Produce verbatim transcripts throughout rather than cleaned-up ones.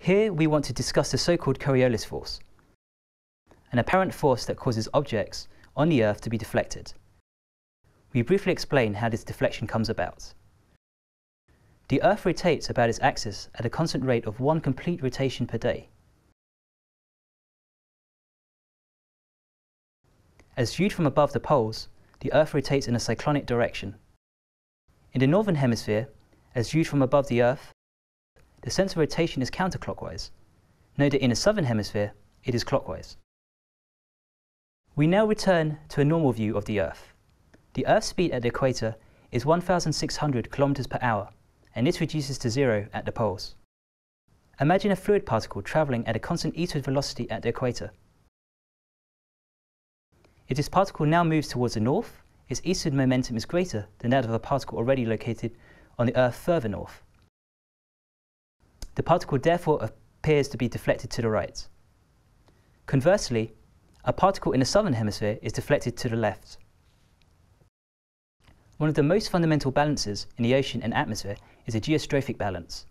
Here we want to discuss the so-called Coriolis force, an apparent force that causes objects on the Earth to be deflected. We briefly explain how this deflection comes about. The Earth rotates about its axis at a constant rate of one complete rotation per day. As viewed from above the poles, the Earth rotates in a cyclonic direction. In the northern hemisphere, as viewed from above the Earth, the sense of rotation is counterclockwise. Note that in the southern hemisphere, it is clockwise. We now return to a normal view of the Earth. The Earth's speed at the equator is one thousand six hundred kilometers per hour, and this reduces to zero at the poles. Imagine a fluid particle travelling at a constant eastward velocity at the equator. If this particle now moves towards the north, its eastward momentum is greater than that of a particle already located on the Earth further north. The particle therefore appears to be deflected to the right. Conversely, a particle in the southern hemisphere is deflected to the left. One of the most fundamental balances in the ocean and atmosphere is a geostrophic balance.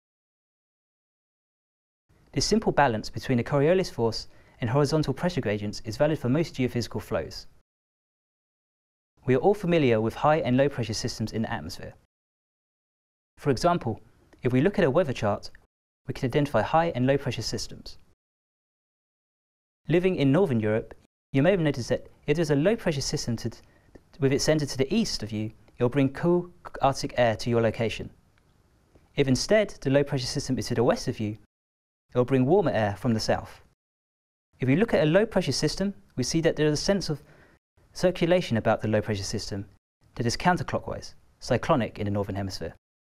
This simple balance between the Coriolis force and horizontal pressure gradients is valid for most geophysical flows. We are all familiar with high and low pressure systems in the atmosphere. For example, if we look at a weather chart, we can identify high and low pressure systems. Living in Northern Europe, you may have noticed that if there's a low pressure system to, with its centre to the east of you, it will bring cool Arctic air to your location. If instead the low pressure system is to the west of you, it will bring warmer air from the south. If we look at a low pressure system, we see that there is a sense of circulation about the low pressure system that is counterclockwise, cyclonic in the northern hemisphere.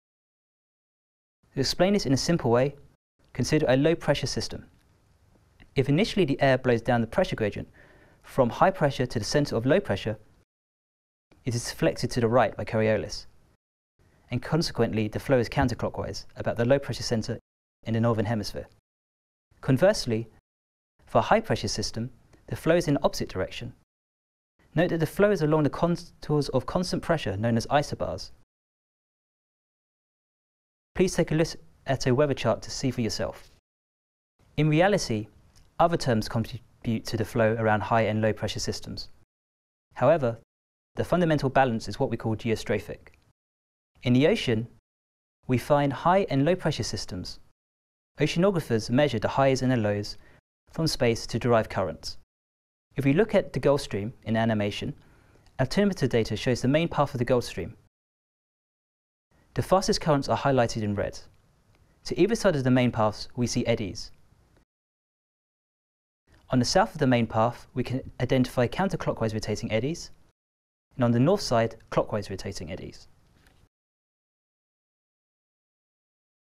To explain this in a simple way, consider a low pressure system. If initially the air blows down the pressure gradient from high pressure to the centre of low pressure, it is deflected to the right by Coriolis, and consequently the flow is counterclockwise about the low pressure centre in the northern hemisphere. Conversely, for a high pressure system, the flow is in the opposite direction. Note that the flow is along the contours of constant pressure known as isobars. Please take a look at a weather chart to see for yourself. In reality, other terms contribute to the flow around high and low pressure systems. However, the fundamental balance is what we call geostrophic. In the ocean, we find high and low pressure systems. Oceanographers measure the highs and the lows from space to derive currents. If we look at the Gulf Stream in animation, altimeter data shows the main path of the Gulf Stream. The fastest currents are highlighted in red. To either side of the main paths, we see eddies. On the south of the main path, we can identify counterclockwise rotating eddies, and on the north side, clockwise rotating eddies.